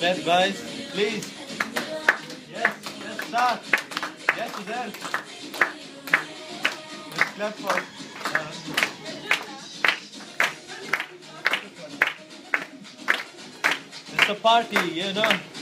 Clap, guys, please. Yes, let's start. Yes, Suzanne. Let's clap for. It's a party, you know.